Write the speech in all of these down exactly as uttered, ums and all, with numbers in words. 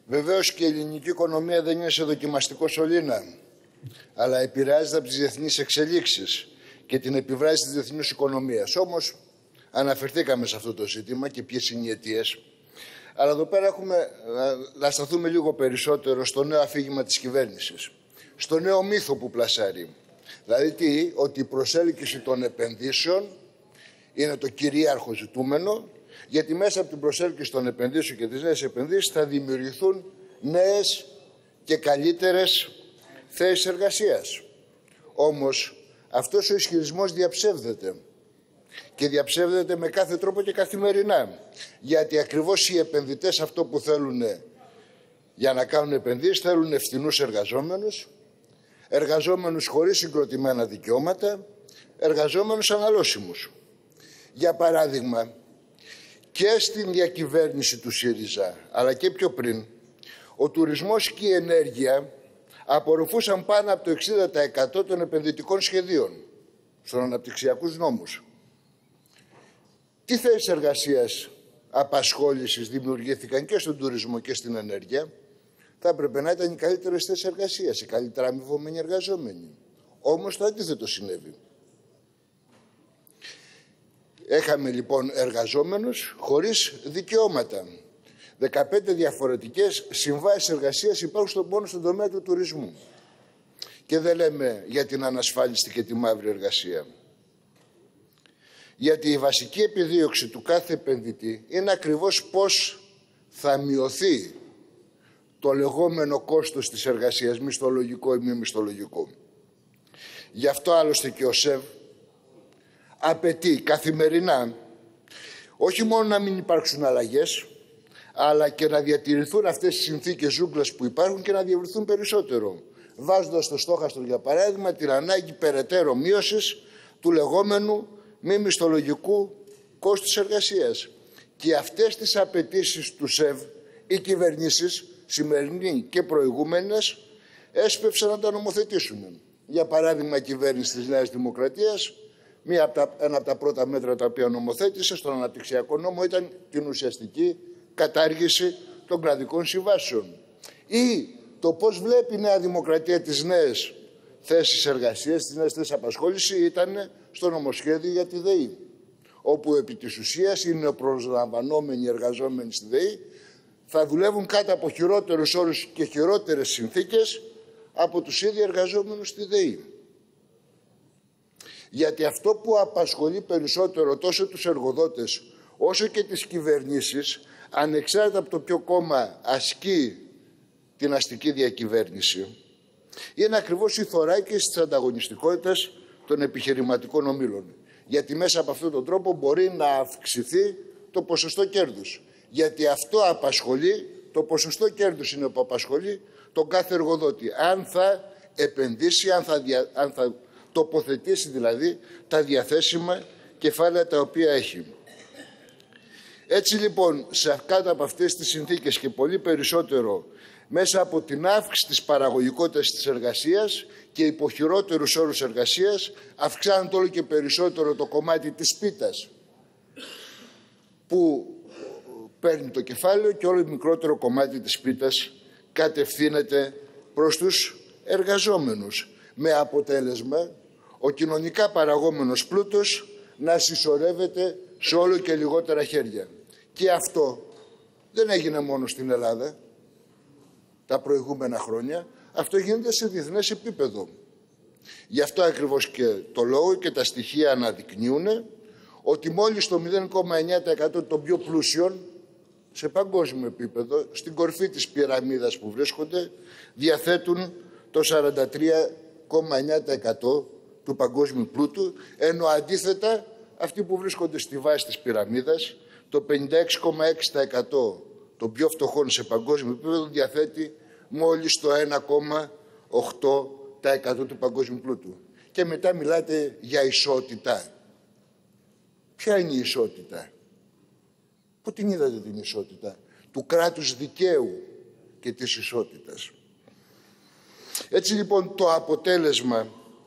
Βεβαίως και η ελληνική οικονομία δεν είναι σε δοκιμαστικό σωλήνα, αλλά επηρεάζεται από τις διεθνείς εξελίξεις και την επιβράση της διεθνούς οικονομίας. Όμως, αναφερθήκαμε σε αυτό το ζήτημα και ποιες είναι οι αιτίες. Αλλά εδώ πέρα έχουμε να σταθούμε λίγο περισσότερο στο νέο αφήγημα της κυβέρνησης. Στο νέο μύθο που πλασάρει. Δηλαδή τι, ότι η προσέλκυση των επενδύσεων είναι το κυρίαρχο ζητούμενο, γιατί μέσα από την προσέλκυση των επενδύσεων και τις νέες επενδύσεις θα δημιουργηθούν νέες και καλύτερες θέσεις εργασίας. Όμως, αυτός ο ισχυρισμός διαψεύδεται. Και διαψεύδεται με κάθε τρόπο και καθημερινά. Γιατί ακριβώς οι επενδυτές αυτό που θέλουν για να κάνουν επενδύσεις θέλουν ευθυνούς εργαζόμενους, εργαζόμενους χωρίς συγκροτημένα δικαιώματα, εργαζόμενους αναλώσιμους. Για παράδειγμα, και στην διακυβέρνηση του ΣΥΡΙΖΑ, αλλά και πιο πριν, ο τουρισμός και η ενέργεια απορροφούσαν πάνω από το εξήντα τοις εκατό των επενδυτικών σχεδίων στους αναπτυξιακούς νόμους. Τι θέσεις εργασίας, απασχόλησης δημιουργήθηκαν και στον τουρισμό και στην ενέργεια? Θα έπρεπε να ήταν οι καλύτερες θέσεις εργασίας, οι καλύτερα αμοιβόμενοι εργαζόμενοι. Όμως το αντίθετο συνέβη. Έχαμε λοιπόν εργαζόμενους χωρίς δικαιώματα. δεκαπέντε διαφορετικές συμβάσεις εργασίας υπάρχουν στον μόνο στον τομέα του τουρισμού. Και δεν λέμε για την ανασφάλιστη και τη μαύρη εργασία. Γιατί η βασική επιδίωξη του κάθε επενδυτή είναι ακριβώς πώς θα μειωθεί το λεγόμενο κόστος της εργασίας, μισθολογικό ή μη μισθολογικό. Γι' αυτό άλλωστε και ο ΣΕΒ απαιτεί καθημερινά όχι μόνο να μην υπάρξουν αλλαγές, αλλά και να διατηρηθούν αυτές οι συνθήκες ζούγκλας που υπάρχουν και να διευρυθούν περισσότερο. Βάζοντας στο στόχαστρο, για παράδειγμα, την ανάγκη περαιτέρω μείωσης του λεγόμενου μη μισθολογικού κόστους εργασίας. Και αυτές τις απαιτήσεις του ΣΕΒ, οι κυβερνήσεις, σημερινοί και προηγούμενες, έσπευσαν να τα νομοθετήσουν. Για παράδειγμα, η κυβέρνηση της Νέας Δημοκρατίας, μία από τα, ένα από τα πρώτα μέτρα τα οποία νομοθέτησε στον αναπτυξιακό νόμο ήταν την ουσιαστική κατάργηση των κρατικών συμβάσεων. Ή το πώς βλέπει η Νέα Δημοκρατία τις νέες θέσεις εργασίας, τις νέες θέσεις απασχόλησης, ήταν στο νομοσχέδιο για τη ΔΕΗ, όπου επί της ουσίας οι νεοπροσλαμβανόμενοι εργαζόμενοι στη ΔΕΗ θα δουλεύουν κάτω από χειρότερους όρους και χειρότερες συνθήκες από τους ίδιοι εργαζόμενους στη ΔΕΗ. Γιατί αυτό που απασχολεί περισσότερο τόσο τους εργοδότες όσο και τις κυβερνήσεις, ανεξάρτητα από το ποιο κόμμα ασκεί την αστική διακυβέρνηση, είναι ακριβώς η θωράκιση της ανταγωνιστικότητας των επιχειρηματικών ομίλων. Γιατί μέσα από αυτόν τον τρόπο μπορεί να αυξηθεί το ποσοστό κέρδους. Γιατί αυτό απασχολεί, το ποσοστό κέρδους είναι που απασχολεί τον κάθε εργοδότη. Αν θα επενδύσει, αν θα, δια, αν θα τοποθετήσει δηλαδή τα διαθέσιμα κεφάλαια τα οποία έχει. Έτσι λοιπόν, σε κάτω από αυτές τις συνθήκες και πολύ περισσότερο μέσα από την αύξηση της παραγωγικότητας της εργασίας και υπό χειρότερους όρους εργασίας, αυξάνεται όλο και περισσότερο το κομμάτι της πίτας που παίρνει το κεφάλαιο και όλο μικρότερο κομμάτι της πίτας κατευθύνεται προς τους εργαζόμενους. Με αποτέλεσμα ο κοινωνικά παραγόμενος πλούτος να συσσωρεύεται σε όλο και λιγότερα χέρια. Και αυτό δεν έγινε μόνο στην Ελλάδα τα προηγούμενα χρόνια, αυτό γίνεται σε διεθνές επίπεδο. Γι' αυτό ακριβώς και το λόγο και τα στοιχεία αναδεικνύουν ότι μόλις το μηδέν κόμμα εννιά τοις εκατό των πιο πλούσιων σε παγκόσμιο επίπεδο, στην κορφή της πυραμίδας που βρίσκονται, διαθέτουν το σαράντα τρία κόμμα εννιά τοις εκατό του παγκόσμιου πλούτου, ενώ αντίθετα αυτοί που βρίσκονται στη βάση της πυραμίδας, το πενήντα έξι κόμμα έξι τοις εκατό των πιο φτωχών σε παγκόσμιο επίπεδο διαθέτει μόλις το ένα κόμμα οκτώ τοις εκατό του παγκόσμιου πλούτου. Και μετά μιλάτε για ισότητα. Ποια είναι η ισότητα? Πού την είδατε την ισότητα? Του κράτους δικαίου και της ισότητας. Έτσι λοιπόν το αποτέλεσμα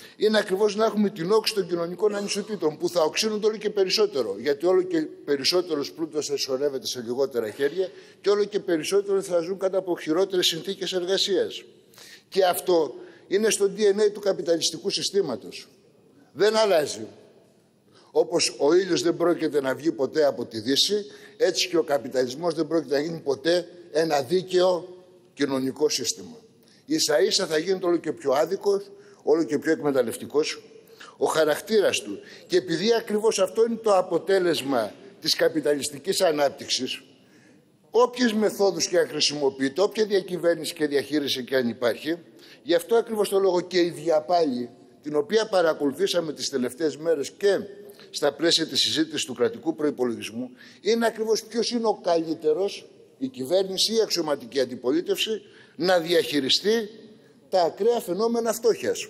είναι ακριβώς να έχουμε την όξη των κοινωνικών ανισοτήτων που θα οξύνονται όλο και περισσότερο. Γιατί όλο και περισσότερος πλούτος θα συσσωρεύεται σε λιγότερα χέρια και όλο και περισσότερο θα ζουν κατά από χειρότερες συνθήκες εργασίας. Και αυτό είναι στο ντι εν έι του καπιταλιστικού συστήματος. Δεν αλλάζει. Όπως ο ήλιος δεν πρόκειται να βγει ποτέ από τη Δύση, έτσι και ο καπιταλισμός δεν πρόκειται να γίνει ποτέ ένα δίκαιο κοινωνικό σύστημα. Ίσα ίσα θα γίνεται όλο και πιο άδικος, όλο και πιο εκμεταλλευτικός ο χαρακτήρας του. Και επειδή ακριβώς αυτό είναι το αποτέλεσμα της καπιταλιστικής ανάπτυξης, όποιες μεθόδους και αν χρησιμοποιείται, όποια διακυβέρνηση και διαχείριση και αν υπάρχει, γι' αυτό ακριβώς το λόγο και η διαπάλη, την οποία παρακολουθήσαμε τις τελευταίες μέρες και στα πλαίσια της συζήτησης του κρατικού προϋπολογισμού, είναι ακριβώς ποιος είναι ο καλύτερος, η κυβέρνηση ή η αξιωματική αντιπολίτευση, να διαχειριστεί τα ακραία φαινόμενα φτώχειας.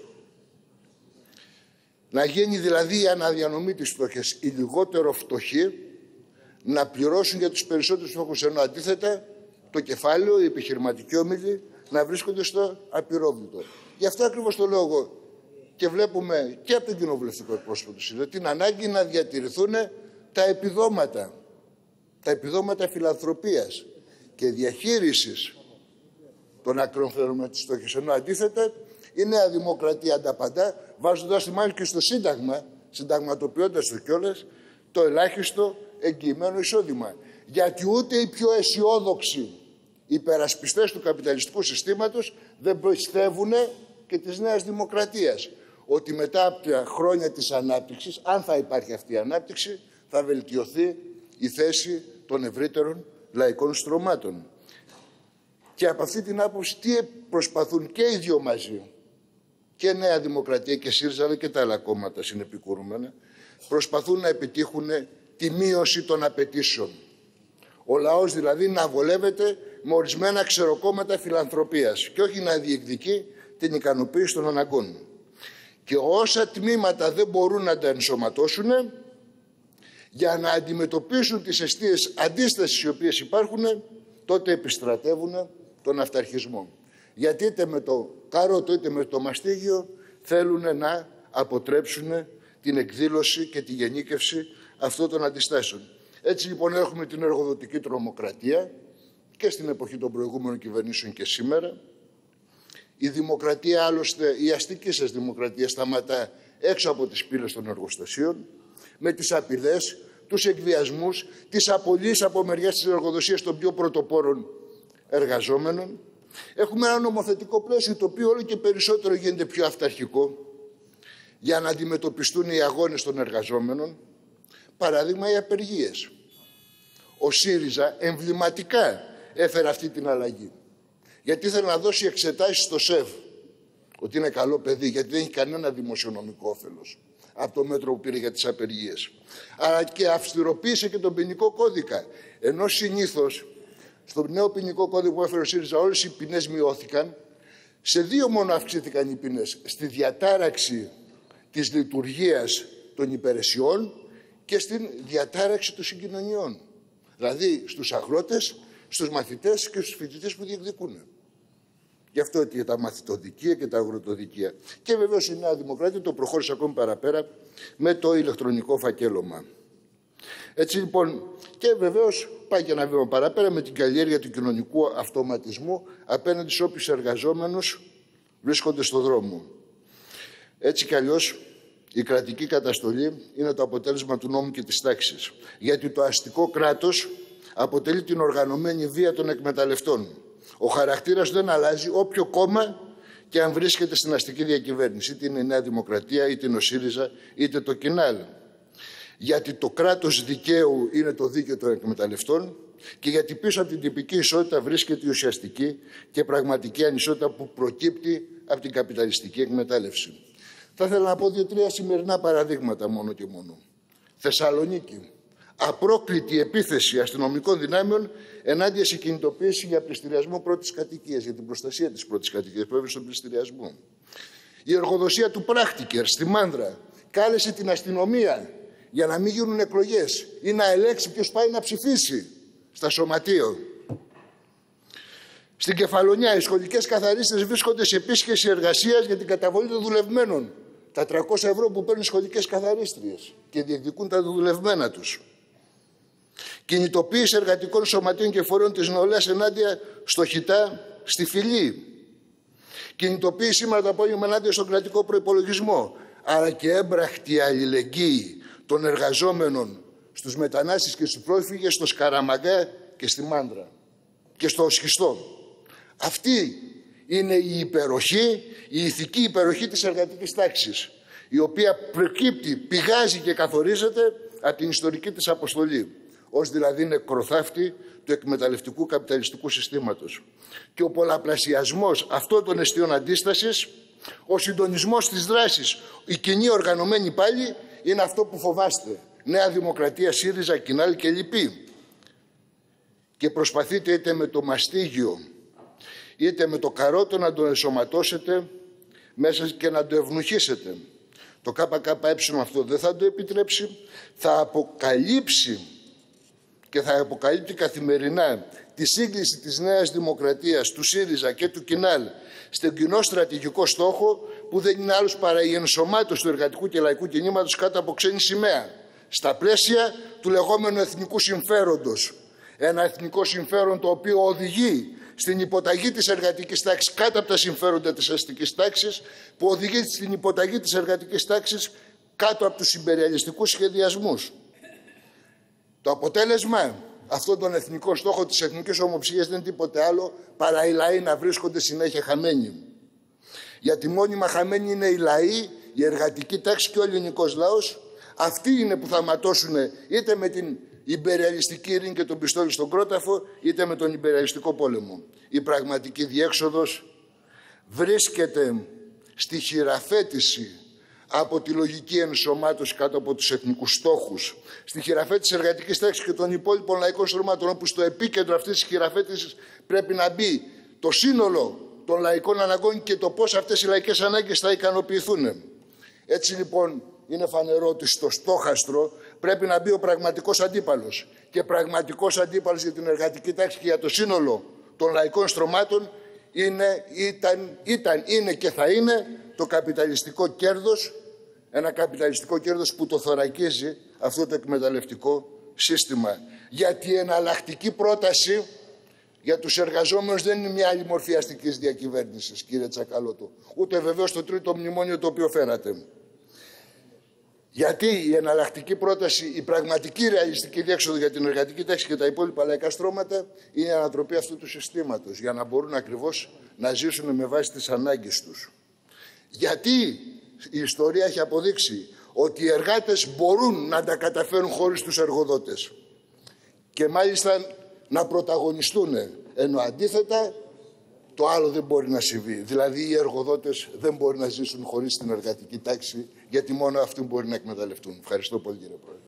Να γίνει δηλαδή η αναδιανομή της φτώχειας. Οι λιγότερο φτωχοί να πληρώσουν για τους περισσότερους φτωχούς, ενώ αντίθετα το κεφάλαιο, οι επιχειρηματικοί όμιλοι να βρίσκονται στο απειρόβλητο. Γι' αυτό ακριβώς το λόγο και βλέπουμε και από τον κοινοβουλευτικό εκπρόσωπο του ΣΥΡΙΖΑ την ανάγκη να διατηρηθούν τα επιδόματα, τα επιδόματα φιλανθρωπίας και διαχείρισης των ακραίων φαινομένων της φτώχειας. Ενώ αντίθετα η Νέα Δημοκρατία ανταπαντά, βάζοντας τη μάχη και στο Σύνταγμα, συνταγματοποιώντας το κιόλας, το ελάχιστο εγγυημένο εισόδημα. Γιατί ούτε οι πιο αισιόδοξοι υπερασπιστές του καπιταλιστικού συστήματος δεν πιστεύουν και της Νέας Δημοκρατίας ότι μετά από τα χρόνια της ανάπτυξης, αν θα υπάρχει αυτή η ανάπτυξη, θα βελτιωθεί η θέση των ευρύτερων λαϊκών στρωμάτων. Και από αυτή την άποψη τι προσπαθούν και οι δύο μαζί, και Νέα Δημοκρατία και ΣΥΡΙΖΑ, αλλά και τα άλλα κόμματα συνεπικουρούμενα, προσπαθούν να επιτύχουν τη μείωση των απαιτήσεων. Ο λαός δηλαδή να βολεύεται με ορισμένα ξεροκόμματα φιλανθρωπίας και όχι να διεκδικεί την ικανοποίηση των αναγκών. Και όσα τμήματα δεν μπορούν να τα ενσωματώσουν, για να αντιμετωπίσουν τις αιστείες αντίστασης οι οποίες υπάρχουν, τότε επιστρατεύουν τον αυταρχισμό. Γιατί είτε με το καρότο είτε με το μαστίγιο θέλουν να αποτρέψουν την εκδήλωση και τη γενίκευση αυτών των αντιστάσεων. Έτσι λοιπόν έχουμε την εργοδοτική τρομοκρατία και στην εποχή των προηγούμενων κυβερνήσεων και σήμερα. Η δημοκρατία, άλλωστε, η αστική σας δημοκρατία σταματά έξω από τις πύλες των εργοστασίων, με τις απειλές, τους εκβιασμούς, τις απολύσεις από μεριάς της εργοδοσίας των πιο πρωτοπόρων εργαζόμενων. Έχουμε ένα νομοθετικό πλαίσιο το οποίο όλο και περισσότερο γίνεται πιο αυταρχικό για να αντιμετωπιστούν οι αγώνες των εργαζόμενων. Παράδειγμα, οι απεργίες. Ο ΣΥΡΙΖΑ εμβληματικά έφερε αυτή την αλλαγή. Γιατί ήθελε να δώσει εξετάσεις στο ΣΕΒ ότι είναι καλό παιδί, γιατί δεν έχει κανένα δημοσιονομικό όφελος από το μέτρο που πήρε για τις απεργίες. Αλλά και αυστηροποίησε και τον ποινικό κώδικα. Ενώ συνήθως στον νέο ποινικό κώδικα που έφερε ο ΣΥΡΙΖΑ όλες οι ποινές μειώθηκαν, σε δύο μόνο αυξήθηκαν οι ποινές. Στη διατάραξη της λειτουργίας των υπηρεσιών και στην διατάραξη των συγκοινωνιών. Δηλαδή στους αγρότες, στους μαθητές και στους φοιτητές που διεκδικούν. Γι' αυτό και τα μαθητοδικεία και τα αγροτοδικεία. Και βεβαίως η Νέα Δημοκρατία το προχώρησε ακόμη παραπέρα με το ηλεκτρονικό φακέλωμα. Έτσι λοιπόν, και βεβαίως πάει και ένα βήμα παραπέρα με την καλλιέργεια του κοινωνικού αυτοματισμού απέναντι σε όποιους εργαζόμενους βρίσκονται στο δρόμο. Έτσι κι αλλιώς η κρατική καταστολή είναι το αποτέλεσμα του νόμου και της τάξης. Γιατί το αστικό κράτος αποτελεί την οργανωμένη βία των εκμεταλλευτών. Ο χαρακτήρας δεν αλλάζει όποιο κόμμα και αν βρίσκεται στην αστική διακυβέρνηση, είτε είναι η Νέα Δημοκρατία, είτε είναι ο ΣΥΡΙΖΑ, είτε το ΚΙΝΑΛ. Γιατί το κράτος δικαίου είναι το δίκαιο των εκμεταλλευτών και γιατί πίσω από την τυπική ισότητα βρίσκεται η ουσιαστική και πραγματική ανισότητα που προκύπτει από την καπιταλιστική εκμετάλλευση. Θα ήθελα να πω δύο-τρία σημερινά παραδείγματα μόνο και μόνο. Θεσσαλονίκη. Απρόκλητη επίθεση αστυνομικών δυνάμεων ενάντια σε κινητοποίηση για πληστηριασμό πρώτης κατοικίας, για την προστασία της πρώτης κατοικίας που έβρισε στον πληστηριασμό. Η εργοδοσία του Πράκτικερ στη Μάνδρα κάλεσε την αστυνομία για να μην γίνουν εκλογές ή να ελέγξει ποιος πάει να ψηφίσει στα σωματείο. Στην Κεφαλονιά οι σχολικές καθαρίστες βρίσκονται σε επίσκεψη εργασίας για την καταβολή των δουλευμένων τα τριακόσια ευρώ που παίρνουν σχολικές καθαρίστριες και διεκδικούν τα δουλευμένα τους. Κινητοποίηση εργατικών σωματείων και φορέων της νεολαίας ενάντια στο Χιτά, στη Φυλή. Κινητοποίηση σήμερα το απόγευμα ενάντια στον κρατικό προϋπολογισμό. Άρα και έμπραχτη αλληλεγγύη των εργαζόμενων στους μετανάστες και στους πρόσφυγες στο Σκαραμαγκά και στη Μάντρα και στο Σχιστό. Αυτή είναι η υπεροχή, η ηθική υπεροχή της εργατικής τάξης, η οποία προκύπτει, πηγάζει και καθορίζεται από την ιστορική της αποστολή, ως δηλαδή νεκροθάφτη του εκμεταλλευτικού καπιταλιστικού συστήματος. Και ο πολλαπλασιασμός αυτών των αιστείων αντίστασης, ο συντονισμός της δράσης, η κοινή οργανωμένη πάλι, είναι αυτό που φοβάστε. Νέα Δημοκρατία, ΣΥΡΙΖΑ, Κινάλ και λοιποί. Και προσπαθείτε είτε με το μαστίγιο, είτε με το καρότο να το ενσωματώσετε μέσα και να το ευνουχίσετε. Το ΚΚΕ αυτό δεν θα το επιτρέψει, θα αποκαλύψει και θα αποκαλύπτει καθημερινά τη σύγκληση της Νέας Δημοκρατίας, του ΣΥΡΙΖΑ και του Κινάλ στον κοινό στρατηγικό στόχο που δεν είναι άλλος παρά η ενσωμάτωση του εργατικού και λαϊκού κινήματος κάτω από ξένη σημαία, στα πλαίσια του λεγόμενου εθνικού συμφέροντος. Ένα εθνικό συμφέρον το οποίο οδηγεί στην υποταγή της εργατικής τάξης κάτω από τα συμφέροντα της αστικής τάξης, που οδηγεί στην υποταγή της εργατικής τάξης κάτω από τους ιμπεριαλιστικούς σχεδιασμούς. Το αποτέλεσμα αυτόν τον εθνικό στόχο της εθνικής ομοψυχίας δεν είναι τίποτε άλλο παρά οι λαοί να βρίσκονται συνέχεια χαμένοι. Γιατί μόνιμα χαμένοι είναι οι λαοί, η εργατική τάξη και ο ελληνικός λαός. Αυτοί είναι που θα ματώσουν είτε με την ιμπεριαλιστική ειρήνη και τον πιστόλι στον κρόταφο, είτε με τον ιμπεριαλιστικό πόλεμο. Η πραγματική διέξοδος βρίσκεται στη χειραφέτηση από τη λογική ενσωμάτωση κάτω από τους εθνικούς στόχους, στη χειραφέτηση εργατικής τάξης και των υπόλοιπων λαϊκών στρωμάτων, όπου στο επίκεντρο αυτής της χειραφέτησης πρέπει να μπει το σύνολο των λαϊκών αναγκών και το πώς αυτές οι λαϊκές ανάγκες θα ικανοποιηθούν. Έτσι λοιπόν είναι φανερό ότι στο στόχαστρο πρέπει να μπει ο πραγματικός αντίπαλος. Και πραγματικός αντίπαλος για την εργατική τάξη και για το σύνολο των λαϊκών στρωμάτων είναι, ήταν, ήταν, είναι και θα είναι το καπιταλιστικό κέρδος, ένα καπιταλιστικό κέρδος που το θωρακίζει αυτό το εκμεταλλευτικό σύστημα. Γιατί η εναλλακτική πρόταση για τους εργαζόμενους δεν είναι μια άλλη μορφή αστικής διακυβέρνησης, κύριε Τσακαλώτο. Ούτε βεβαίως το τρίτο μνημόνιο το οποίο φέρατε. Γιατί η εναλλακτική πρόταση, η πραγματική ρεαλιστική διέξοδο για την εργατική τάξη και τα υπόλοιπα λαϊκά στρώματα είναι η ανατροπή αυτού του συστήματος, για να μπορούν ακριβώς να ζήσουν με βάση τις ανάγκες τους. Γιατί η ιστορία έχει αποδείξει ότι οι εργάτες μπορούν να τα καταφέρουν χωρίς τους εργοδότες και μάλιστα να πρωταγωνιστούν, ενώ αντίθετα το άλλο δεν μπορεί να συμβεί. Δηλαδή οι εργοδότες δεν μπορεί να ζήσουν χωρίς την εργατική τάξη, γιατί μόνο αυτοί μπορεί να εκμεταλλευτούν. Ευχαριστώ πολύ, κύριε Πρόεδρε.